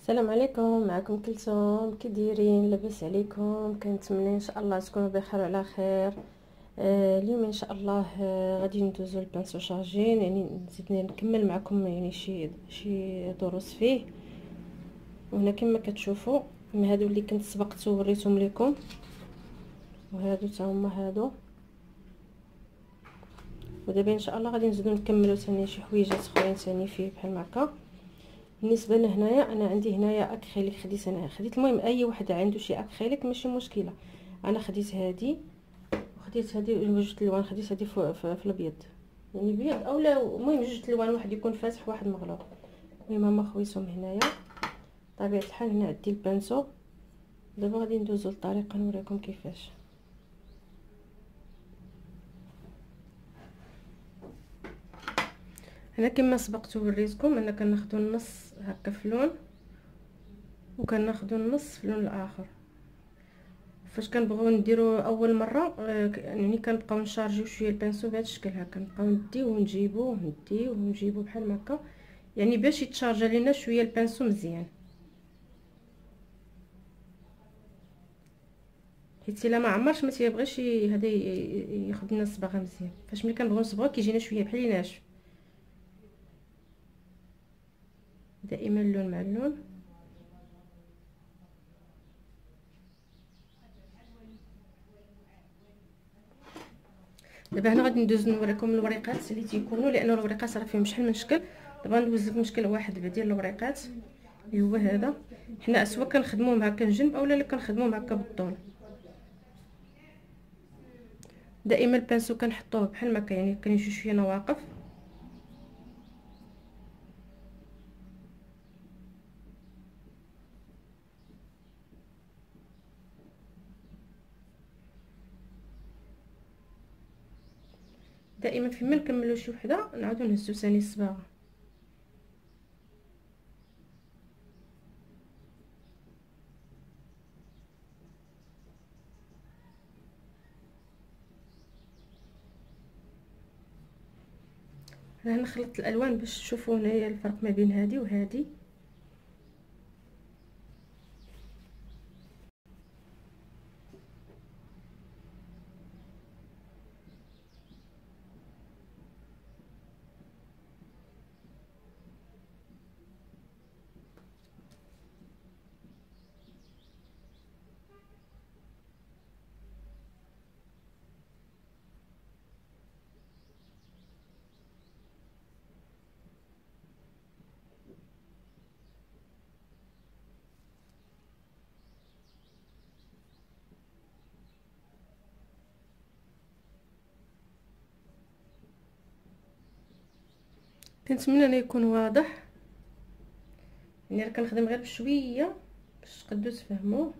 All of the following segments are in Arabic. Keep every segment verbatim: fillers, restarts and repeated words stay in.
السلام عليكم، معكم كلثوم. كي دايرين؟ لاباس عليكم؟ كنتمنى ان شاء الله تكونوا بخير وعلى خير. آه اليوم ان شاء الله آه غادي ندوزو البانسو شارجين، يعني نزيد نكمل معكم يعني شي شي دروس فيه. وهنا كما كتشوفوا هادو اللي كنت سبقت ووريتهم لكم، وهادو تا هما هادو. ودابا ان شاء الله غادي نزيدو نكملوا ثاني شي حويجات اخرين ثاني فيه بحال هكا. بالنسبه لهنايا انا عندي هنايا اكريليك، خديت انا خديت المهم اي واحد عنده شي اكريليك ماشي مشكله. انا خديت هادي وخديت هادي جوج الوان، خديت هادي في, في, في الابيض، يعني بيض اولا المهم جوج الوان، واحد يكون فاتح واحد مغلوق. المهم هما خويتهم هنايا طبيعه الحال. هنا عندي البانسو. دابا غادي ندوزو للطريقه نوريكم كيفاش. هنا كما سبقت وريتكم انا كناخذوا النص هكا في لون، وكناخذوا النص في اللون الاخر. فاش كنبغيو نديرو اول مره يعني كنبقاو نشارجيو شويه البانسو بهذا الشكل هكا، نبقاو نديو ونجيبو نديو ونجيبو بحال هكا، يعني باش يتشارجا لينا شويه البانسو مزيان. حيت الا ما عمرش ما تيبغيش هذا ياخذ لنا الصباغه مزيان. فاش ملي كنبغيو نصبغو كيجينا شويه بحال ناشف. دائما اللون مع اللون. دابا هنا غادي ندوز نوريكم الوريقات اللي تيكونوا، لان الوريقات راه فيهم شحال من شكل. دابا ندوز لكم شكل واحد ديال الوريقات اللي هو هذا. حنا اسوا كنخدموهم هكا جنب اولا لا كنخدموهم هكا بالطول. دائما البانسو كنحطوه بحال هكا، يعني كنمشيو شويه نواقف. دائما فيما نكملوا شي وحده نعاودو نهزو ثاني الصباغه. انا نخلط الالوان باش تشوفوا هنايا الفرق ما بين هذه وهذه. كنتمنى انه يكون واضح، يعني راه كنخدم غير بشويه باش تقدروا تفهموه.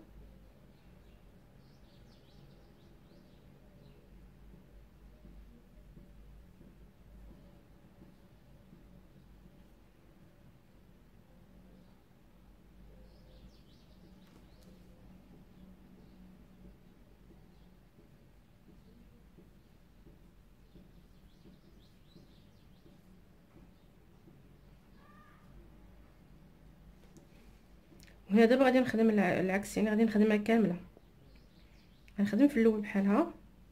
وهنا دابا غادي نخدم العكس، يعني غادي نخدمها كامله. غنخدم في الاول بحالها،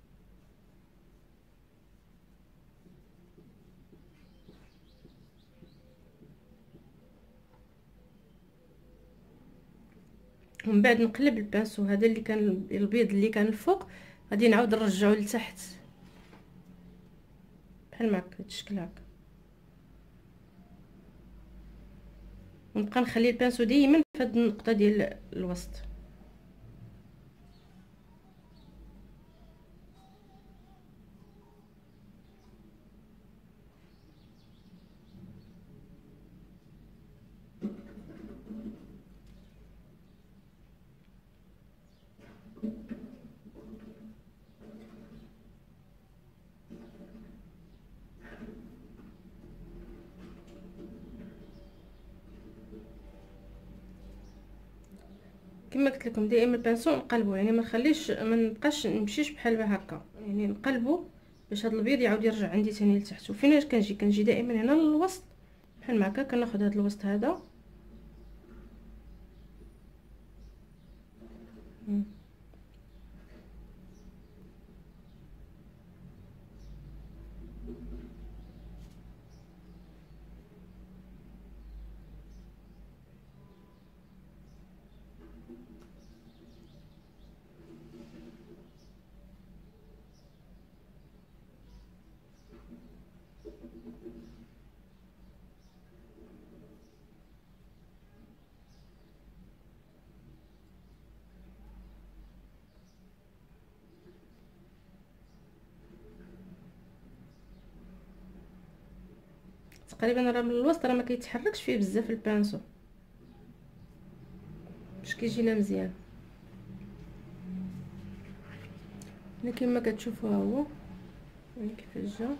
ومن بعد نقلب البانسو هذا اللي كان البيض اللي كان الفوق، غادي نعاود نرجعو لتحت بحال هكا بهذا الشكل هكا. ونبقى نخلي البانسو ديما في هذه النقطه ديال الوسط. كما قلت لكم دائما البانسو نقلبو، يعني ما نخليش ما نبقاش نمشيش بحال هكا، يعني نقلبو باش هذا البيض يعاود يرجع عندي ثاني لتحت. وفيناش كنجي كنجي دائما هنا للوسط بحال هكا. كناخذ هذا الوسط هذا مم. تقريبا راه من الوسط راه ما كيتحركش فيه بزاف البانسو باش كيجينا مزيان. هنا كما كتشوفوا ها هو يعني كيفاش جا.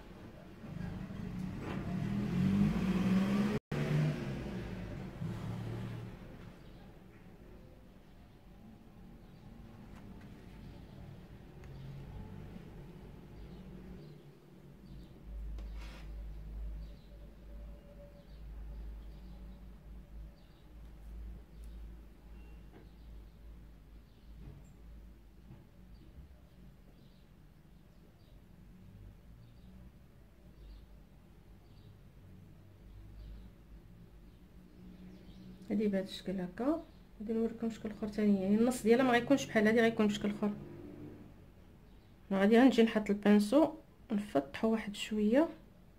هادي بهذا الشكل هكا. غادي نوريكم شكل اخر ثاني، يعني النص ديالها ما غيكونش بحال هادي، غيكون بشكل اخر. غادي غنجي نحط البانسو نفتحو واحد شويه.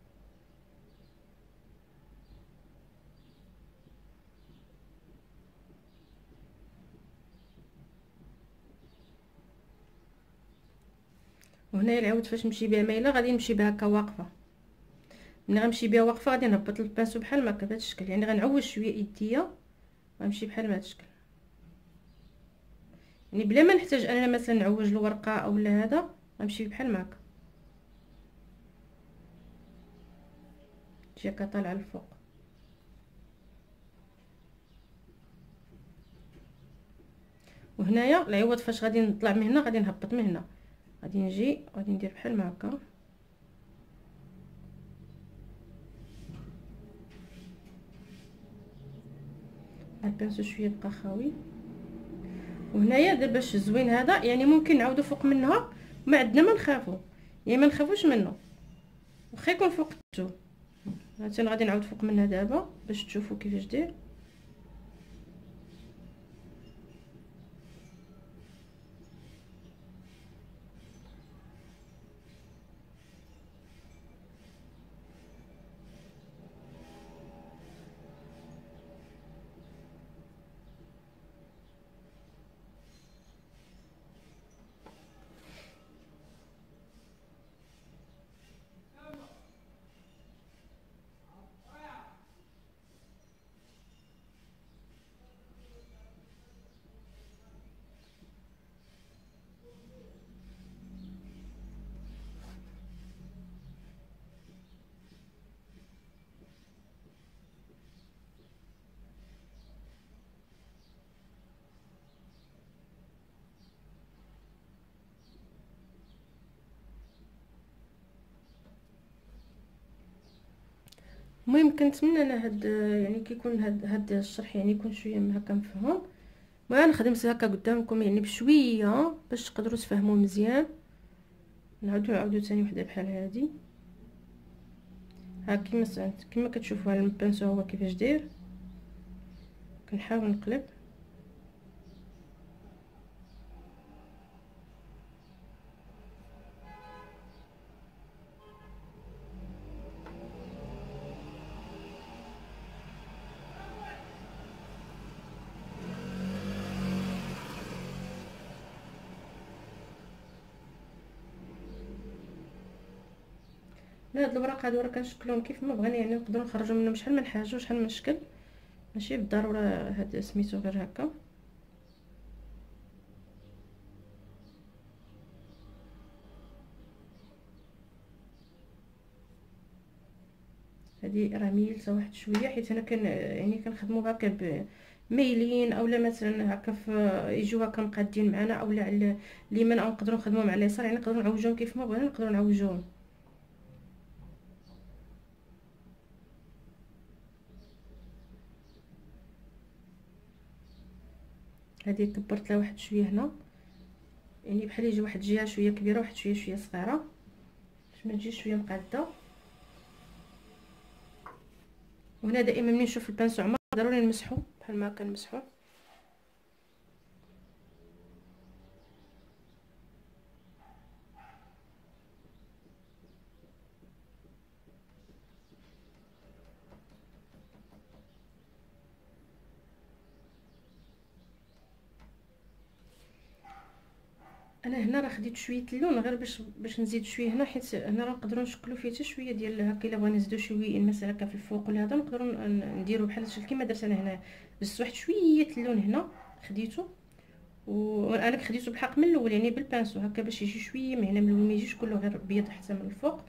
وهنايا العود فاش نمشي بها مايله غادي نمشي بها هكا واقفه. ملي غنمشي بها واقفه غادي نهبط البانسو بحال ما هكا بهذا الشكل، يعني غنعوج شويه يديا غنمشي بحال بهذا الشكل، يعني بلا ما نحتاج انا مثلا نعوج الورقه اولا هذا، غنمشي بحال ما هكا تجي هكا طالعه الفوق. وهنايا العوض فاش غادي نطلع من هنا غادي نهبط من هنا، غادي نجي غادي ندير بحال ما هكا. البانسو شويه بقى خاوي. وهنايا دابا باش زوين هذا يعني ممكن نعاودو فوق منها، ما عندنا ما نخافو، يعني ما نخافوش منه واخا يكون فوق الثوب. مثلا غادي نعاود فوق منها دابا باش تشوفوا كيفاش داير. المهم كنتمنى انا هاد يعني كيكون هاد هاد الشرح يعني يكون شويه من هكا مفهوم. ما نخدم هكا قدامكم يعني بشويه باش تقدروا تفهموا مزيان. نعاودو نعاودو ثاني وحده بحال هادي. ها كيما سالت كيما كتشوفوا هذا البانسو هو كيفاش داير. كنحاول نقلب. لا هاد الوراق هادو راه كنشكلهم كيف ما بغينا، يعني نقدروا نخرجوا منهم شحال من حاجه وشحال من شكل، ماشي بالضروره هاد سميتو غير هكا. هادي راه ميلتها واحد شويه حيت انا كان يعني كنخدموا هكا بميلين اولا مثلا هكا في يجيو هكا مقادين معنا اولا على اليمين او نقدروا نخدموهم على اليسار، يعني نقدروا نعوجوهم كيف ما بغينا نقدروا نعوجوهم. هذه كبرت لها واحد شويه هنا، يعني بحال يجي واحد الجهه شويه كبيره واحد شويه شويه صغيره باش ما تجيش شويه مقاده. وهنا دائما ملي نشوف البانسو عمر ضروري نمسحو بحال ما كنمسحو. انا هنا راه خديت شويه اللون غير باش باش نزيد شويه هنا، حيت هنا راه نقدروا نشكلوا فيه حتى شويه ديال هكا. الا بغينا نزيدوا شويه مثلا هكا في الفوق ولا هذا نقدروا نديروا بحال كيما درت انا هنا. بس واحد شويه اللون هنا خديته، وانا خديته بالحق من الاول يعني بالبانسو هكا باش يجي شويه من هنا من الاول، ما يجيش كله غير بيض حتى من الفوق.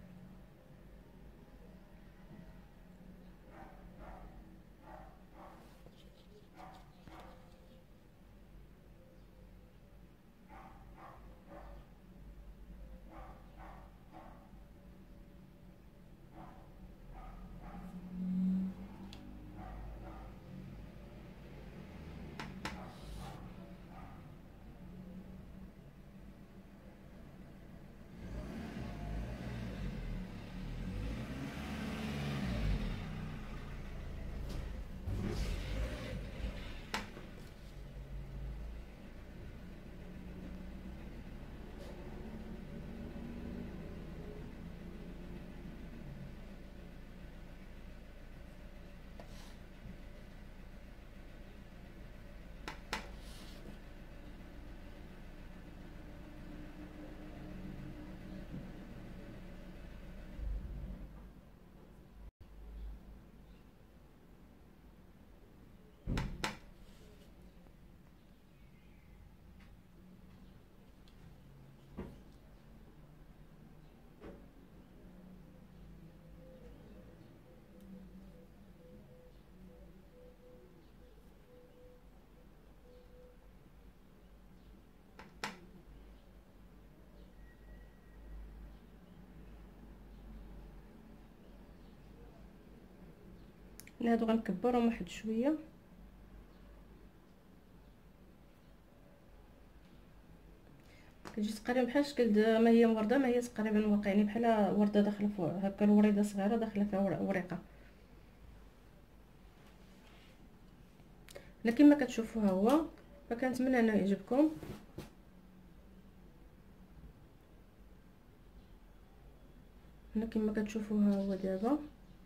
هادو غنكبرهم واحد شويه. كتجي تقريبا بحال شكل ما هي ورده، ما هي تقريبا واقع يعني بحال ورده داخله فوق هكا، الوريده صغيره داخله فيها وريقه. انا كما كتشوفوا ها هو، فكنتمنى انه يعجبكم. هنا كما كتشوفوا ها هو دابا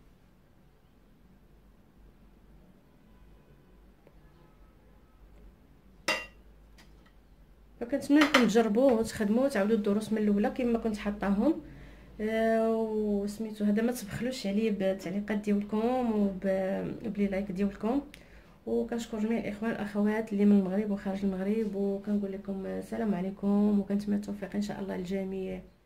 فكنتمنى انكم تجربوه وتخدموه وتعاودوا الدروس من الاولى كما كنت حطاهم. آه وسميتو هذا ما تبخلوش عليه بالتعليقات ديالكم وبلي لايك ديالكم. وكنشكر جميع الاخوان والاخوات اللي من المغرب وخارج المغرب، وكنقول لكم السلام عليكم، وكنتمنى التوفيق ان شاء الله للجميع.